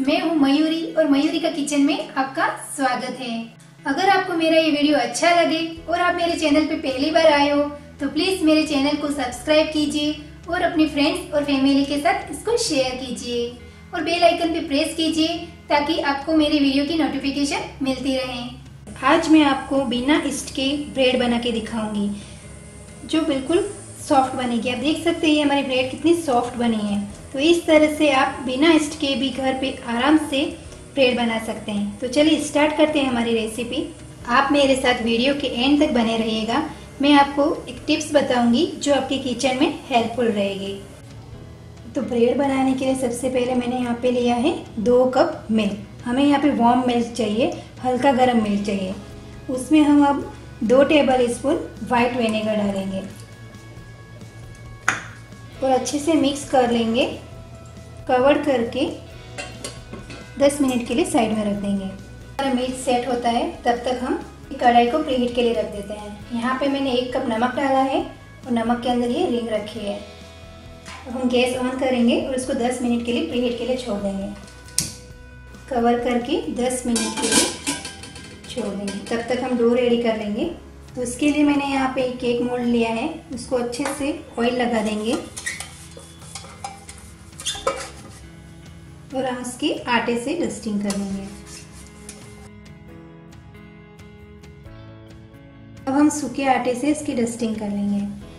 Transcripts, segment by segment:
मैं हूँ मयूरी और मयूरी का किचन में आपका स्वागत है। अगर आपको मेरा ये वीडियो अच्छा लगे और आप मेरे चैनल पे पहली बार आए हो तो प्लीज मेरे चैनल को सब्सक्राइब कीजिए और अपने फ्रेंड्स और फैमिली के साथ इसको शेयर कीजिए और बेल आइकन पे प्रेस कीजिए ताकि आपको मेरे वीडियो की नोटिफिकेशन मिलती रहे। आज मैं आपको बिना ईस्ट के ब्रेड बना के दिखाऊंगी जो बिल्कुल सॉफ्ट बनेगी। आप देख सकते हैं हमारी ब्रेड कितनी सॉफ्ट बनी है। तो इस तरह से आप बिना ईस्ट के भी घर पे आराम से ब्रेड बना सकते हैं। तो चलिए स्टार्ट करते हैं हमारी रेसिपी। आप मेरे साथ वीडियो के एंड तक बने रहिएगा। मैं आपको एक टिप्स बताऊंगी जो आपके किचन में हेल्पफुल रहेगी। तो ब्रेड बनाने के लिए सबसे पहले मैंने यहाँ पे लिया है 2 कप मिल्क। हमें यहाँ पे वार्म मिल्क चाहिए, हल्का गर्म मिल्क चाहिए। उसमें हम अब 2 टेबल स्पून व्हाइट विनेगर डालेंगे और अच्छे से मिक्स कर लेंगे। कवर करके 10 मिनट के लिए साइड में रख देंगे। हमारा मिल्क सेट होता है तब तक हम कढ़ाई को प्रीहीट के लिए रख देते हैं। यहाँ पे मैंने 1 कप नमक डाला है और नमक के अंदर ये रिंग रखी है। अब हम गैस ऑन करेंगे और इसको 10 मिनट के लिए प्रीहीट के लिए छोड़ देंगे। कवर करके 10 मिनट के लिए छोड़ देंगे। तब तक हम डो रेडी कर लेंगे। तो उसके लिए मैंने यहाँ पे एक केक मोल्ड लिया है, उसको अच्छे से ऑयल लगा देंगे और इसके आटे से डस्टिंग कर लेंगे। अब हम सूखे आटे से इसकी डस्टिंग कर लेंगे।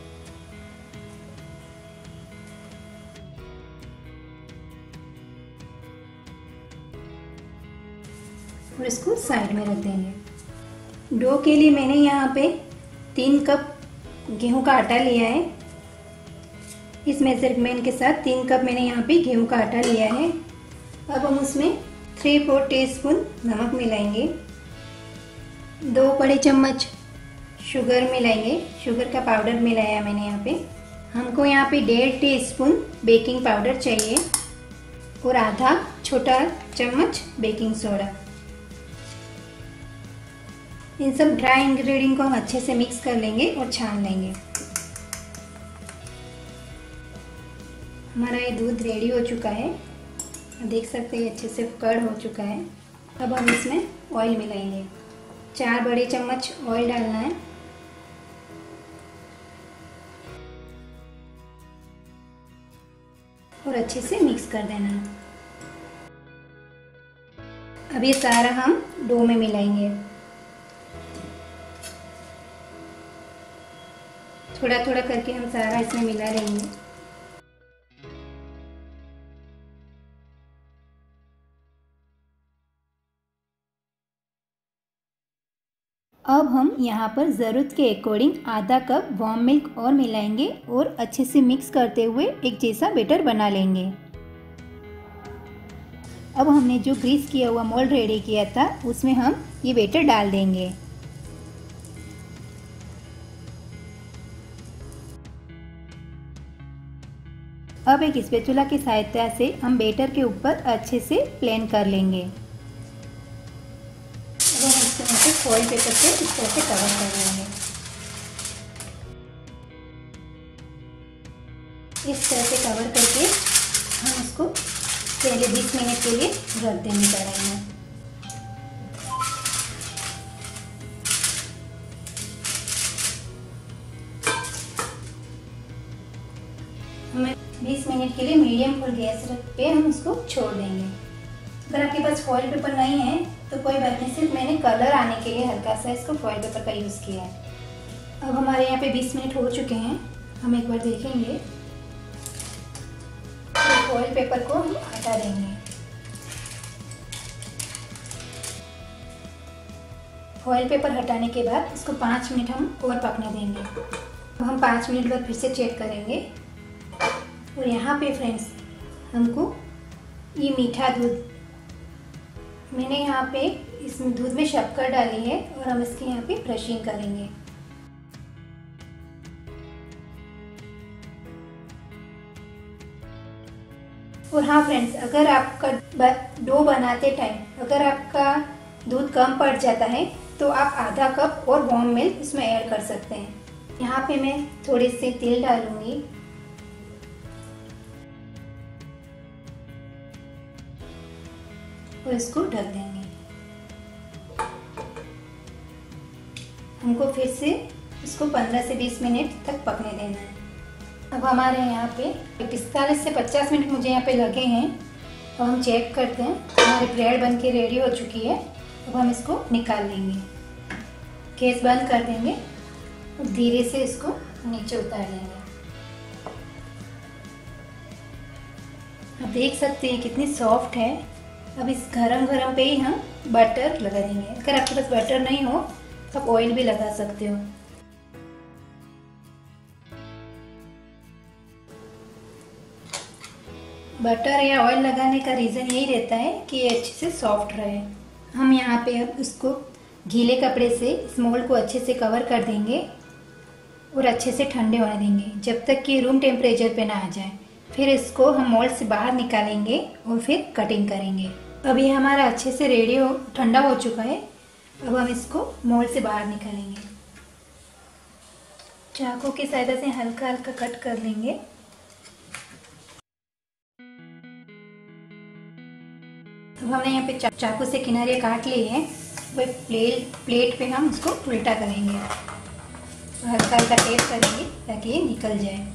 और इसको साइड में रख देंगे। डो के लिए मैंने यहाँ पे 3 कप गेहूं का आटा लिया है। इस मेजरमेंट के साथ 3 कप मैंने यहाँ पे गेहूं का आटा लिया है। अब हम उसमें 3-4 टीस्पून नमक मिलाएंगे, 2 बड़े चम्मच शुगर मिलाएंगे। शुगर का पाउडर मिलाया मैंने यहाँ पे। हमको यहाँ पे 1.5 टीस्पून बेकिंग पाउडर चाहिए और आधा छोटा चम्मच बेकिंग सोडा। इन सब ड्राई इंग्रेडिएंट को हम अच्छे से मिक्स कर लेंगे और छान लेंगे। हमारा ये दूध रेडी हो चुका है, देख सकते हैं अच्छे से कर्ड हो चुका है। अब हम इसमें ऑयल मिलाएंगे। 4 बड़े चम्मच ऑयल डालना है और अच्छे से मिक्स कर देना है। अब ये सारा हम डो में मिलाएंगे। थोड़ा थोड़ा करके हम सारा इसमें मिला लेंगे। अब हम यहाँ पर ज़रूरत के अकॉर्डिंग आधा कप वार्म मिल्क और मिलाएंगे और अच्छे से मिक्स करते हुए एक जैसा बैटर बना लेंगे। अब हमने जो ग्रीस किया हुआ मोल्ड रेडी किया था उसमें हम ये बैटर डाल देंगे। अब एक स्पैचुला की सहायता से हम बैटर के ऊपर अच्छे से प्लेन कर लेंगे। अब हम इसके नीचे फॉइल पेपर से इस तरह से कवर कर लेंगे। इस तरह से कवर करके हम इसको पहले 20 मिनट के लिए रख देंगे कढ़ाई में। हमें 20 मिनट के लिए मीडियम फुल गैस पे हम इसको छोड़ देंगे। अगर आपके पास फॉइल पेपर नहीं है तो कोई बात नहीं, सिर्फ मैंने कलर आने के लिए हल्का सा इसको फॉइल पेपर का यूज़ किया है। अब हमारे यहाँ पे 20 मिनट हो चुके हैं। हम एक बार देखेंगे तो फॉइल पेपर को हम हटा देंगे। फॉइल पेपर हटाने के बाद इसको 5 मिनट हम और पकने देंगे। अब हम 5 मिनट बाद फिर से चेक करेंगे। और यहाँ पे फ्रेंड्स हमको ये मीठा दूध, मैंने यहाँ पे इस दूध में शक्कर डाली है और हम इसके यहाँ पे ब्रशिंग करेंगे। और हाँ फ्रेंड्स, अगर आपका डो बनाते टाइम अगर आपका दूध कम पड़ जाता है तो आप आधा कप और वार्म मिल्क इसमें ऐड कर सकते हैं। यहाँ पे मैं थोड़े से तिल डालूंगी और इसको ढक देंगे। हमको फिर से इसको 15 से 20 मिनट तक पकने देना है। अब हमारे यहाँ पे 45 से 50 मिनट मुझे यहाँ पे लगे हैं। अब हम चेक करते हैं, हमारी ब्रेड बन के रेडी हो चुकी है। अब हम इसको निकाल लेंगे, गैस बंद कर देंगे और धीरे से इसको नीचे उतार लेंगे। आप देख सकते हैं कितनी सॉफ्ट है। अब इस गरम गरम पे ही हम बटर लगा देंगे। अगर आपके पास बटर नहीं हो तो आप ऑयल भी लगा सकते हो। बटर या ऑयल लगाने का रीज़न यही रहता है कि ये अच्छे से सॉफ्ट रहे। हम यहाँ पे अब उसको गीले कपड़े से इस मोल्ड को अच्छे से कवर कर देंगे और अच्छे से ठंडे होने देंगे जब तक कि रूम टेम्परेचर पे ना आ जाए। फिर इसको हम मोल्ड से बाहर निकालेंगे और फिर कटिंग करेंगे। अब ये हमारा अच्छे से ठंडा हो चुका है। अब हम इसको मोल्ड से बाहर निकालेंगे। चाकू की सहायता से हल्का हल्का कट कर लेंगे। अब हमने यहाँ पे चाकू से किनारे काट लिए हैं। वह प्लेट पे हम उसको उल्टा करेंगे और हल्का हल्का टेप करेंगे ताकि ये निकल जाए।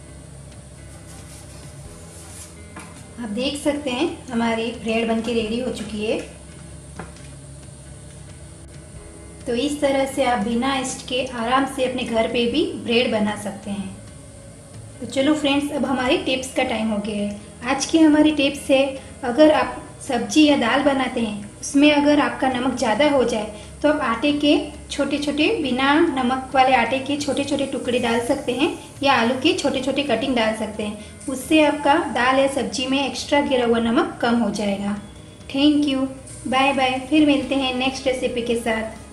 आप देख सकते हैं हमारी ब्रेड बनके रेडी हो चुकी है। तो इस तरह से आप बिना ईस्ट के आराम से अपने घर पे भी ब्रेड बना सकते हैं। तो चलो फ्रेंड्स, अब हमारी टिप्स का टाइम हो गया है। आज की हमारी टिप्स है, अगर आप सब्जी या दाल बनाते हैं उसमें अगर आपका नमक ज़्यादा हो जाए तो आप आटे के छोटे छोटे बिना नमक वाले आटे के छोटे छोटे टुकड़े डाल सकते हैं या आलू की छोटे छोटे कटिंग डाल सकते हैं। उससे आपका दाल या सब्जी में एक्स्ट्रा गिरा हुआ नमक कम हो जाएगा। Thank you, bye bye. फिर मिलते हैं नेक्स्ट रेसिपी के साथ।